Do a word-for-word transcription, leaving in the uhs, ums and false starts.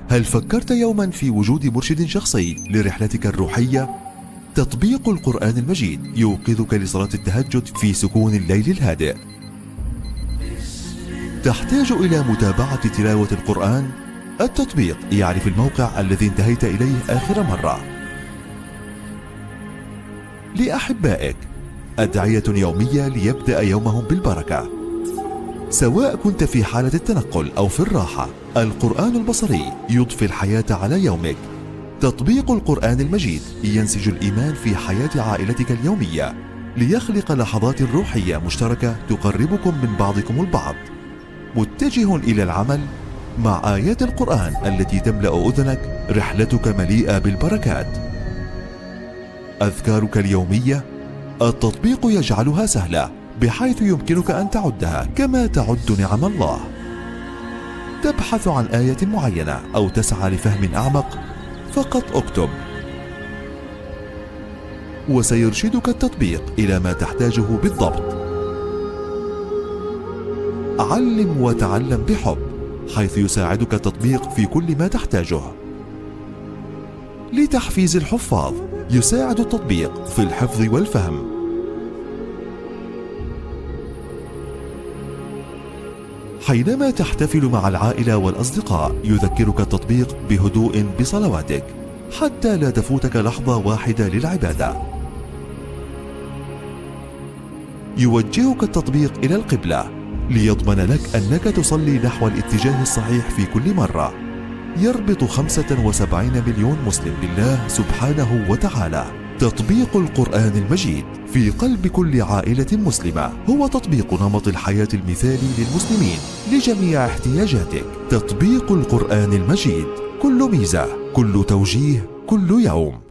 هل فكرت يوما في وجود مرشد شخصي لرحلتك الروحية؟ تطبيق القرآن المجيد يوقظك لصلاة التهجد في سكون الليل الهادئ. تحتاج إلى متابعة تلاوة القرآن؟ التطبيق يعرف الموقع الذي انتهيت إليه آخر مرة. لأحبائك أدعية يومية ليبدأ يومهم بالبركة. سواء كنت في حالة التنقل أو في الراحة، القرآن البصري يضفي الحياة على يومك. تطبيق القرآن المجيد ينسج الإيمان في حياة عائلتك اليومية ليخلق لحظات روحية مشتركة تقربكم من بعضكم البعض. متجه إلى العمل مع آيات القرآن التي تملأ أذنك، رحلتك مليئة بالبركات. أذكارك اليومية، التطبيق يجعلها سهلة بحيث يمكنك أن تعدها كما تعد نعم الله. تبحث عن آية معينة أو تسعى لفهم أعمق، فقط اكتب وسيرشدك التطبيق إلى ما تحتاجه بالضبط. علم وتعلم بحب، حيث يساعدك التطبيق في كل ما تحتاجه. لتحفيز الحفاظ، يساعد التطبيق في الحفظ والفهم. حينما تحتفل مع العائلة والأصدقاء، يذكرك التطبيق بهدوء بصلواتك حتى لا تفوتك لحظة واحدة للعبادة. يوجهك التطبيق إلى القبلة ليضمن لك أنك تصلي نحو الاتجاه الصحيح في كل مرة. يربط خمسة وسبعين مليون مسلم بالله سبحانه وتعالى. تطبيق القرآن المجيد في قلب كل عائلة مسلمة هو تطبيق نمط الحياة المثالي للمسلمين لجميع احتياجاتك. تطبيق القرآن المجيد، كل ميزة، كل توجيه، كل يوم.